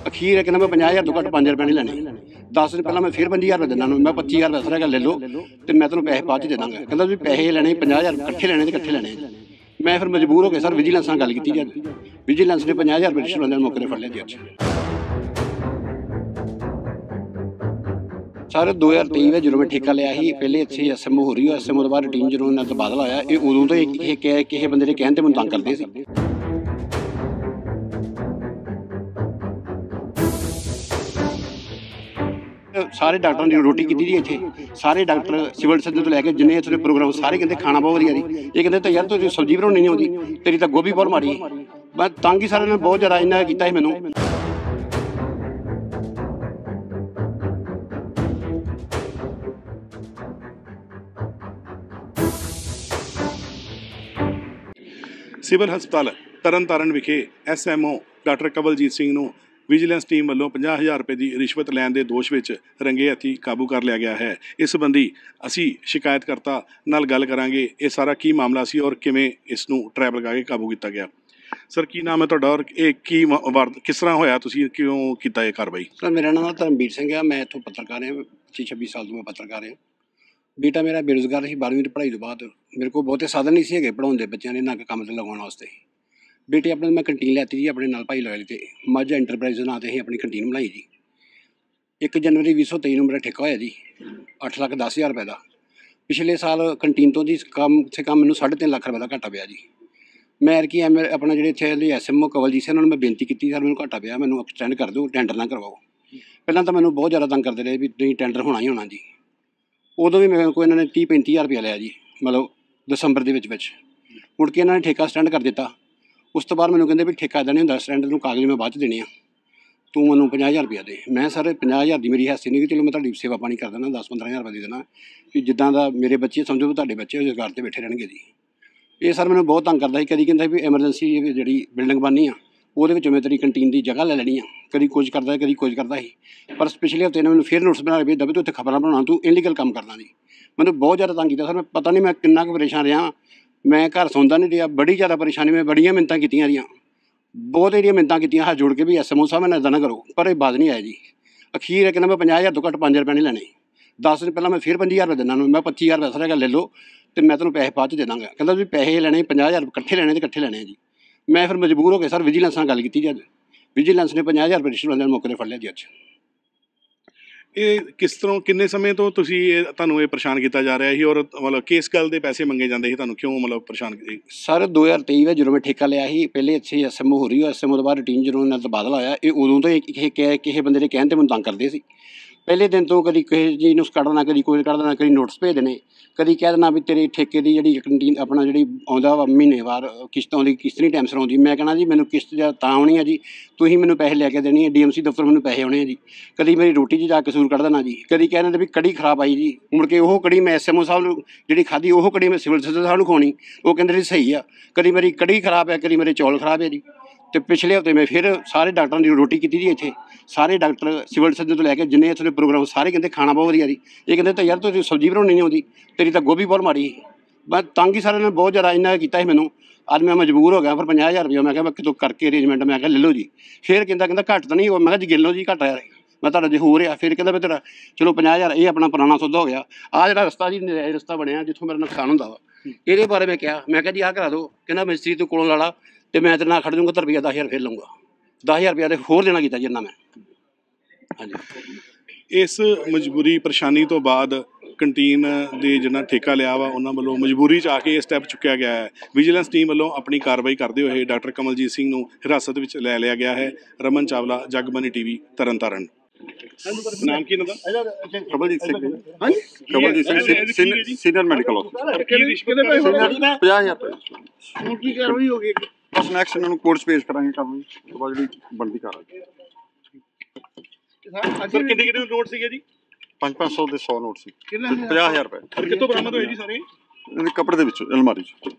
ਅਖੀਰ ਕਹਿੰਦਾ ਮੈਂ 50,000 ਤੋਂ ਘੱਟ 5 ਰੁਪਏ ਨਹੀਂ ਲੈਣੇ। 10 ਦਿਨ ਪਹਿਲਾਂ ਮੈਂ ਫਿਰ 25,000 ਰੁਪਏ ਦਿੰਦਾ ਨੂੰ, ਮੈਂ 25,000 ਰੁਪਏ ਸਰ ਲੈ ਲਓ ਤੇ ਮੈਂ ਤੁਹਾਨੂੰ ਪੈਸੇ ਬਾਅਦ 'ਚ ਦੇ ਦਾਂਗਾ। ਕਹਿੰਦਾ ਵੀ ਪੈਸੇ ਲੈਣੇ 50,000 ਇਕੱਠੇ ਲੈਣੇ ਤੇ ਇਕੱਠੇ ਲੈਣੇ। ਮੈਂ ਫਿਰ ਮਜਬੂਰ ਹੋ ਕੇ ਸਰ ਵਿਜੀਲੈਂਸ ਨਾਲ ਗੱਲ ਕੀਤੀ ਜਦ ਵਿਜੀਲੈਂਸ ਨੇ 50,000 ਰੁਪਏ ਰਿਸ਼ਵਤ ਲੈਣ ਦੇ ਮੌਕੇ 'ਤੇ ਫੜ ਲਿਆ ਜੀ। ਅੱਜ ਸਰ 2023 ਵਿੱਚ ਜਦੋਂ ਮੈਂ ਠੇਕਾ ਲਿਆ ਸੀ, ਪਹਿਲੇ ਇੱਥੇ ਐਸਐਮਓ ਹੋ ਰਹੀ, ਐਸਐਮਓ ਤੋਂ ਬਾਅਦ ਰੂਟੀਨ ਜਦੋਂ ਇਹਨਾਂ ਦਾ ਤਬਾਦਲਾ ਹੋਇਆ, ਇਹ ਉਦੋਂ ਤੋਂ ਕਿਸੇ ਬੰਦੇ ਦੇ ਕਹਿਣ 'ਤੇ ਮੈਨੂੰ ਤੰਗ ਕਰਦੇ ਸੀ। ਸਾਰੇ ਡਾਕਟਰਾਂ ਦੀ ਰੋਟੀ ਕੀਤੀ ਜੀ ਇੱਥੇ, ਸਾਰੇ ਡਾਕਟਰ ਸਿਵਲ ਸਰਜਨ ਤੋਂ ਲੈ ਕੇ ਜਿੰਨੇ ਇੱਥੇ ਦੇ ਪ੍ਰੋਗਰਾਮ ਸਾਰੇ ਕਹਿੰਦੇ ਖਾਣਾ ਬਹੁਤ ਵਧੀਆ ਜੀ। ਇਹ ਕਹਿੰਦੇ ਤਾਂ ਯਾਰ ਤੂੰ ਸਬਜ਼ੀ ਬਣਾਉਣੀ ਨਹੀਂ ਆਉਂਦੀ, ਤੇਰੀ ਤਾਂ ਗੋਭੀ ਬਹੁਤ ਮਾੜੀ। ਮੈਂ ਤੰਗ ਹੀ ਸਾਰਿਆਂ ਨੇ ਬਹੁਤ ਜ਼ਿਆਦਾ ਇੰਨਾ ਕੀਤਾ ਸੀ ਮੈਨੂੰ। ਸਿਵਲ ਹਸਪਤਾਲ ਤਰਨਤਾਰਨ ਵਿਖੇ ਐਸਐਮਓ ਡਾਕਟਰ ਕਵਲਜੀਤ ਸਿੰਘ ਨੂੰ ਵਿਜੀਲੈਂਸ ਟੀਮ ਵੱਲੋਂ 50,000 ਰੁਪਏ ਦੀ ਰਿਸ਼ਵਤ ਲੈਣ ਦੇ ਦੋਸ਼ ਵਿੱਚ ਰੰਗੇ ਹੱਥੀਂ ਕਾਬੂ ਕਰ ਲਿਆ ਗਿਆ ਹੈ। ਇਸ ਸੰਬੰਧੀ ਅਸੀਂ ਸ਼ਿਕਾਇਤਕਰਤਾ ਨਾਲ ਗੱਲ ਕਰਾਂਗੇ, ਇਹ ਸਾਰਾ ਕੀ ਮਾਮਲਾ ਸੀ ਔਰ ਕਿਵੇਂ ਇਸ ਨੂੰ ਟਰੈਪ ਲਗਾ ਕੇ ਕਾਬੂ ਕੀਤਾ ਗਿਆ। ਸਰ ਕੀ ਨਾਮ ਹੈ ਤੁਹਾਡਾ ਔਰ ਇਹ ਕੀ ਕਿਸ ਤਰ੍ਹਾਂ ਹੋਇਆ, ਤੁਸੀਂ ਕਿਉਂ ਕੀਤਾ ਇਹ ਕਾਰਵਾਈ? ਸਰ ਮੇਰਾ ਨਾਮ ਧਰਮਵੀਰ ਸਿੰਘ ਆ, ਮੈਂ ਇੱਥੋਂ ਪੱਤਰਕਾਰ ਹਾਂ, 26 ਸਾਲ ਤੋਂ ਮੈਂ ਪੱਤਰਕਾਰ ਹਾਂ। ਬੇਟਾ ਮੇਰਾ ਬੇਰੁਜ਼ਗਾਰ ਸੀ, 12ਵੀਂ ਦੀ ਪੜ੍ਹਾਈ ਤੋਂ ਬਾਅਦ ਮੇਰੇ ਕੋਲ ਬਹੁਤੇ ਸਾਧਨ ਨਹੀਂ ਸੀ ਹੈਗੇ ਪੜ੍ਹਾਉਣ ਦੇ ਬੱਚਿਆਂ ਨੇ, ਨਾ ਕਿ ਕੰਮ 'ਤੇ ਲਗਾਉਣ ਵਾਸਤੇ। ਬੇਟੇ ਆਪਣੇ ਮੈਂ ਕੰਟੀਨ ਲੈਤੀ ਜੀ ਆਪਣੇ ਨਾਲ ਭਾਈ ਲੋਇਲ 'ਤੇ ਮਾਝਾ ਇੰਟਰਪ੍ਰਾਈਜ਼ ਦੇ ਨਾਂ 'ਤੇ ਅਸੀਂ ਆਪਣੀ ਕੰਟੀਨ ਬਣਾਈ ਜੀ। 1 ਜਨਵਰੀ 2023 ਨੂੰ ਮੇਰਾ ਠੇਕਾ ਹੋਇਆ ਜੀ 8,10,000 ਰੁਪਏ ਦਾ। ਪਿਛਲੇ ਸਾਲ ਕੰਟੀਨ ਤੋਂ ਜੀ ਕਮ ਸੇ ਕਮ ਮੈਨੂੰ 3.5 ਲੱਖ ਰੁਪਏ ਦਾ ਘਾਟਾ ਪਿਆ ਜੀ। ਮੈਂ ਐਰਕੀ ਆਪਣਾ ਜਿਹੜੇ ਇੱਥੇ ਐਸਐਮਓ ਕਵਲਜੀਤ ਸਿੰਘ ਉਹਨਾਂ ਨੂੰ ਮੈਂ ਬੇਨਤੀ ਕੀਤੀ, ਸਰ ਮੈਨੂੰ ਘਾਟਾ ਪਿਆ, ਮੈਨੂੰ ਐਕਸਟੈਂਡ ਕਰ ਦਿਓ, ਟੈਂਡਰ ਨਾ ਕਰਵਾਓ। ਪਹਿਲਾਂ ਤਾਂ ਮੈਨੂੰ ਬਹੁਤ ਜ਼ਿਆਦਾ ਤੰਗ ਕਰਦੇ ਰਹੇ ਵੀ ਤੁਸੀਂ ਟੈਂਡਰ ਹੋਣਾ ਹੀ ਹੋਣਾ ਜੀ। ਉਦੋਂ ਵੀ ਮੇਰੇ ਕੋਲ ਇਹਨਾਂ ਨੇ 30-35,000 ਰੁਪਇਆ ਲਿਆ ਜੀ, ਮਤਲਬ ਦਸੰਬਰ ਦੇ ਵਿੱਚ। ਮੁੜ ਕੇ ਇਹਨਾਂ ਨੇ ਠੇਕਾ ਸਟੈਂਡ ਕਰ ਦਿੱਤਾ। ਉਸ ਤੋਂ ਬਾਅਦ ਮੈਨੂੰ ਕਹਿੰਦੇ ਵੀ ਠੇਕਾ ਇੱਦਾਂ ਨਹੀਂ ਹੁੰਦਾ, ਸਟੈਂਡ ਨੂੰ ਕਾਗਜ਼ ਮੈਂ ਬਾਅਦ 'ਚ ਦੇਣੇ ਆ, ਤੂੰ ਮੈਨੂੰ 50,000 ਰੁਪਇਆ ਦੇ। ਮੈਂ ਸਰ 50,000 ਦੀ ਮੇਰੀ ਹੈਸੀ ਨਹੀਂ ਕਿ ਚਲੋ ਮੈਂ ਤੁਹਾਡੀ ਸੇਵਾ ਪਾਣੀ ਕਰ ਦੇਣਾ, 10-15,000 ਰੁਪਏ ਦੇ ਦੇਣਾ ਕਿ ਜਿੱਦਾਂ ਦਾ ਮੇਰੇ ਬੱਚੇ ਸਮਝੋ ਵੀ ਤੁਹਾਡੇ ਬੱਚੇ ਰੁਜ਼ਗਾਰ 'ਤੇ ਬੈਠੇ ਰਹਿਣਗੇ ਜੀ। ਇਹ ਸਰ ਮੈਨੂੰ ਬਹੁਤ ਤੰਗ ਕਰਦਾ ਸੀ। ਕਦੀ ਕਹਿੰਦਾ ਵੀ ਐਮਰਜੈਂਸੀ ਜਿਹੜੀ ਬਿਲਡਿੰਗ ਬਣਨੀ ਆ ਉਹਦੇ ਵਿੱਚ ਮੈਂ ਤੇਰੀ ਕੰਟੀਨ ਦੀ ਜਗ੍ਹਾ ਲੈ ਲੈਣੀ ਆ, ਕਦੀ ਕੁਝ ਕਰਦਾ ਕਦੀ ਕੁਝ ਕਰਦਾ ਸੀ। ਪਰ ਪਿਛਲੇ ਹਫ਼ਤੇ ਨੇ ਮੈਨੂੰ ਫਿਰ ਨੋਟਿਸ ਬਣਾ ਕੇ ਭੇਜਦਾ ਵੀ ਤੂੰ ਇੱਥੇ ਖਬਰਾਂ ਬਣਾਉਣਾ, ਤੂੰ ਇਲੀਗਲ ਕੰਮ ਕਰਨਾ ਜੀ। ਮੈਨੂੰ ਬਹੁਤ ਜ਼ਿਆਦਾ ਤੰਗ ਕੀਤਾ ਸਰ, ਮੈਂ ਪਤਾ ਨਹੀਂ ਮੈਂ ਕਿੰਨਾ ਕੁ ਪਰੇਸ਼ਾਨ ਰਿਹਾ। ਮੈਂ ਘਰ ਸੌਂਦਾ ਨਹੀਂ ਰਿਹਾ, ਬੜੀ ਜ਼ਿਆਦਾ ਪਰੇਸ਼ਾਨੀ, ਮੈਂ ਬੜੀਆਂ ਮਿੰਨਤਾਂ ਕੀਤੀਆਂ ਇਹਦੀਆਂ, ਬਹੁਤ ਇਹਦੀਆਂ ਮਿੰਨਤਾਂ ਕੀਤੀਆਂ ਹੱਥ ਜੋੜ ਕੇ ਵੀ ਐਸਐਮਓ ਸਾਹਿਬ ਮੈਨੂੰ ਇੱਦਾਂ ਨਾ ਕਰੋ, ਪਰ ਇਹ ਬਾਜ਼ ਨਹੀਂ ਆਇਆ ਜੀ। ਅਖੀਰ ਕਹਿੰਦਾ ਮੈਂ 50,000 ਤੋਂ ਘੱਟ 5 ਰੁਪਏ ਨਹੀਂ ਲੈਣੇ। 10 ਦਿਨ ਪਹਿਲਾਂ ਮੈਂ ਫਿਰ 25,000 ਰੁਪਏ ਦਿੰਦਾ ਨੂੰ, ਮੈਂ 25,000 ਰੁਪਏ ਸਰ ਲੈ ਲਓ ਤੇ ਮੈਂ ਤੁਹਾਨੂੰ ਪੈਸੇ ਬਾਅਦ 'ਚ ਦੇ ਦਾਂਗਾ। ਕਹਿੰਦਾ ਵੀ ਪੈਸੇ ਲੈਣੇ 50,000 ਇਕੱਠੇ ਲੈਣੇ ਤੇ ਇਕੱਠੇ ਲੈਣੇ ਜੀ। ਮੈਂ ਫਿਰ ਮਜਬੂਰ ਹੋ ਕੇ ਸਰ ਵਿਜੀਲੈਂਸ ਨਾਲ ਗੱਲ ਕੀਤੀ ਜਦ ਵਿਜੀਲੈਂਸ ਨੇ 50,000 ਰੁਪਏ ਰਿਸ਼ਵਤ ਲੈਣ ਦੇ ਮੌਕੇ 'ਤੇ ਫੜ ਲਿਆ ਜੀ। ਅੱਜ ਇਹ ਕਿਸ ਤਰ੍ਹਾਂ ਕਿੰਨੇ ਸਮੇਂ ਤੋਂ ਤੁਸੀਂ ਤੁਹਾਨੂੰ ਇਹ ਪਰੇਸ਼ਾਨ ਕੀਤਾ ਜਾ ਰਿਹਾ ਸੀ ਔਰ ਮਤਲਬ ਕਿਸ ਗੱਲ ਦੇ ਪੈਸੇ ਮੰਗੇ ਜਾਂਦੇ ਸੀ, ਤੁਹਾਨੂੰ ਕਿਉਂ ਮਤਲਬ ਪਰੇਸ਼ਾਨ? ਸਰ 2023 ਵਿੱਚ ਜਦੋਂ ਮੈਂ ਠੇਕਾ ਲਿਆ ਸੀ, ਪਹਿਲੇ ਇੱਥੇ ਐਸਐਮਓ ਹੋ ਰਹੀ, ਐਸਐਮਓ ਤੋਂ ਬਾਅਦ ਰੂਟੀਨ ਜਦੋਂ ਇਹਨਾਂ ਦਾ ਤਬਾਦਲਾ ਹੋਇਆ, ਇਹ ਉਦੋਂ ਤੋਂ ਕਿਸੇ ਬੰਦੇ ਦੇ ਕਹਿਣ 'ਤੇ ਮੈਨੂੰ ਤੰਗ ਕਰਦੇ ਸੀ। ਪਹਿਲੇ ਦਿਨ ਤੋਂ ਕਦੀ ਕਿਸੇ ਚੀਜ਼ ਨੂੰ ਕੱਢ ਦੇਣਾ, ਕਦੀ ਕੋਈ ਕੱਢ ਦੇਣਾ, ਕਦੀ ਨੋਟਿਸ ਭੇਜ ਦੇਣੇ, ਕਦੀ ਕਹਿ ਦੇਣਾ ਵੀ ਤੇਰੇ ਠੇਕੇ ਦੀ ਜਿਹੜੀ ਕੰਟੀਨ ਆਪਣਾ ਜਿਹੜੀ ਆਉਂਦਾ ਵਾ ਮਹੀਨੇਵਾਰ ਕਿਸ਼ਤ ਆਉਂਦੀ, ਕਿਸ਼ਤ ਨਹੀਂ ਟਾਈਮ ਸਿਰ ਆਉਂਦੀ। ਮੈਂ ਕਹਿਣਾ ਜੀ ਮੈਨੂੰ ਕਿਸ਼ਤ ਤਾਂ ਆਉਣੀ ਹੈ ਜੀ, ਤੁਸੀਂ ਮੈਨੂੰ ਪੈਸੇ ਲੈ ਕੇ ਦੇਣੀ ਹੈ, ਡੀਐਮਸੀ ਦਫ਼ਤਰ ਮੈਨੂੰ ਪੈਸੇ ਆਉਣੇ ਆ ਜੀ। ਕਦੀ ਮੇਰੀ ਰੋਟੀ 'ਚ ਜਾ ਕੇ ਕਸੂਰ ਕੱਢ ਦੇਣਾ ਜੀ। ਕਦੀ ਕਹਿ ਦਿੰਦੇ ਵੀ ਕੜੀ ਖਰਾਬ ਆਈ ਜੀ, ਮੁੜ ਕੇ ਉਹ ਕੜੀ ਮੈਂ ਐਸਐਮਓ ਸਾਹਿਬ ਨੂੰ ਜਿਹੜੀ ਖਾਧੀ, ਉਹ ਕੜੀ ਮੈਂ ਸਿਵਲ ਸਰਜਨ ਸਾਹਿਬ ਨੂੰ ਖਵਾਉਣੀ, ਉਹ ਕਹਿੰਦੇ ਜੀ ਸਹੀ ਆ। ਕਦੀ ਮੇਰੀ ਕੜੀ ਖਰਾਬ ਹੈ, ਕਦੀ ਮੇਰੇ ਚੌਲ ਖਰਾਬ ਹੈ ਜੀ। ਅਤੇ ਪਿਛਲੇ ਹਫ਼ਤੇ ਮੈਂ ਫਿਰ ਸਾਰੇ ਡਾਕਟਰਾਂ ਦੀ ਰੋਟੀ ਕੀਤੀ ਜੀ ਇੱਥੇ, ਸਾਰੇ ਡਾਕਟਰ ਸਿਵਲ ਸਰਜਨ ਤੋਂ ਲੈ ਕੇ ਜਿੰਨੇ ਇੱਥੇ ਦੇ ਪ੍ਰੋਗਰਾਮ ਸਾਰੇ ਕਹਿੰਦੇ ਖਾਣਾ ਬਹੁਤ ਵਧੀਆ ਜੀ। ਇਹ ਕਹਿੰਦੇ ਤਾਂ ਯਾਰ ਤੂੰ ਸਬਜ਼ੀ ਬਣਾਉਣੀ ਨਹੀਂ ਆਉਂਦੀ, ਤੇਰੀ ਤਾਂ ਗੋਭੀ ਬਹੁਤ ਮਾੜੀ। ਮੈਂ ਤੰਗ ਹੀ ਸਾਰਿਆਂ ਨੇ ਬਹੁਤ ਜ਼ਿਆਦਾ ਇੰਨਾ ਕੀਤਾ ਸੀ ਮੈਨੂੰ। ਅੱਜ ਮੈਂ ਮਜਬੂਰ ਹੋ ਗਿਆ, ਫਿਰ 50,000 ਰੁਪਇਆ ਮੈਂ ਕਿਹਾ ਮੈਂ ਕਿਤੋਂ ਕਰਕੇ ਅਰੇਂਜਮੈਂਟ ਮੈਂ ਕਿਹਾ ਲੈ ਲਓ ਜੀ। ਫਿਰ ਕਹਿੰਦਾ ਘੱਟ ਤਾਂ ਨਹੀਂ, ਮੈਂ ਕਿਹਾ ਜੀ ਗਿਣ ਲਓ ਜੀ ਘੱਟ ਯਾਰ, ਮੈਂ ਤੁਹਾਡਾ ਜੇ ਹੋ ਰਿਹਾ। ਫਿਰ ਕਹਿੰਦਾ ਵੀ ਤੇਰਾ ਚਲੋ 50,000 ਇਹ ਆਪਣਾ ਪੁਰਾਣਾ ਸੌਦਾ ਹੋ ਗਿਆ। ਆਹ ਜਿਹੜਾ ਰਸਤਾ ਜੀ ਨਜਾਇਜ਼ ਰਸਤਾ ਬਣਿਆ ਜਿੱਥੋਂ ਮੇਰਾ ਨੁਕਸਾਨ ਹੁੰਦਾ ਵਾ, ਇਹਦੇ ਬਾਰੇ ਮੈਂ ਕਿਹਾ ਜੀ ਆਹ ਕਰਾ ਦਿਓ। ਕਹਿੰਦਾ ਮਿਸਤਰੀ ਤੋਂ ਕੋਲੋਂ ਲਾ ਲਾ ਅਤੇ ਮੈਂ ਤੇਰੇ ਨਾਲ ਖੜ੍ਹ ਜੂੰਗਾ, ਤਾਂ ਰੁਪਈਆ 10,000 ਫਿਰ ਲਊਂਗਾ। 10,000 ਰੁਪਇਆ ਤੇ ਹੋਰ ਦੇਣਾ ਕੀਤਾ ਜਿੰਨਾ ਮੈਂ। ਹਾਂਜੀ, ਇਸ ਮਜਬੂਰੀ ਪਰੇਸ਼ਾਨੀ ਤੋਂ ਬਾਅਦ ਕੰਟੀਨ ਦੇ ਜਿਹਨਾਂ ਠੇਕਾ ਲਿਆ ਵਾ ਉਹਨਾਂ ਵੱਲੋਂ ਮਜਬੂਰੀ 'ਚ ਆ ਕੇ ਇਹ ਸਟੈਪ ਚੁੱਕਿਆ ਗਿਆ ਹੈ। ਵਿਜੀਲੈਂਸ ਟੀਮ ਵੱਲੋਂ ਆਪਣੀ ਕਾਰਵਾਈ ਕਰਦੇ ਹੋਏ ਡਾਕਟਰ ਕਮਲਜੀਤ ਸਿੰਘ ਨੂੰ ਹਿਰਾਸਤ ਵਿੱਚ ਲੈ ਲਿਆ ਗਿਆ ਹੈ। ਰਮਨ ਚਾਵਲਾ, ਜਗਬਾਨੀ ਟੀਵੀ, ਤਰਨਤਾਰਨ। ਨਾਮ ਕੀ ਇਹਨਾਂ ਦਾ? ਕਮਲਜੀਤ ਸਿੰਘ। ਕਮਲਜੀਤ ਸਿੰਘ ਸੀਨੀਅਰ ਮੈਡੀਕਲ ਅਫਸਰ। 50,000 ਰੁਪਏ। ਹੁਣ ਕੀ ਕਾਰਵਾਈ ਹੋ ਗਈ? ਬਸ ਨੈਕਸਟ ਇਹਨਾਂ ਨੂੰ ਕੋਰਟ 'ਚ ਪੇਸ਼ ਕਰਾਂਗੇ, ਕਾਰਵਾਈ ਉਸ ਤੋਂ ਬਾਅਦ ਜਿਹੜੀ ਬਣਦੀ ਕਾਰਵਾਈ। ਸਰ ਕਿੰਨੇ ਨੋਟ ਸੀਗੇ ਜੀ? 500 ਦੇ 100 ਨੋਟ ਸੀ। 50,000 ਰੁਪਏ। ਕਿੱਥੋਂ ਬਰਾਮਦ ਹੋਏ ਜੀ ਸਾਰੇ? ਇਹਦੇ ਕੱਪੜੇ ਦੇ ਵਿੱਚੋਂ, ਅਲਮਾਰੀ 'ਚ।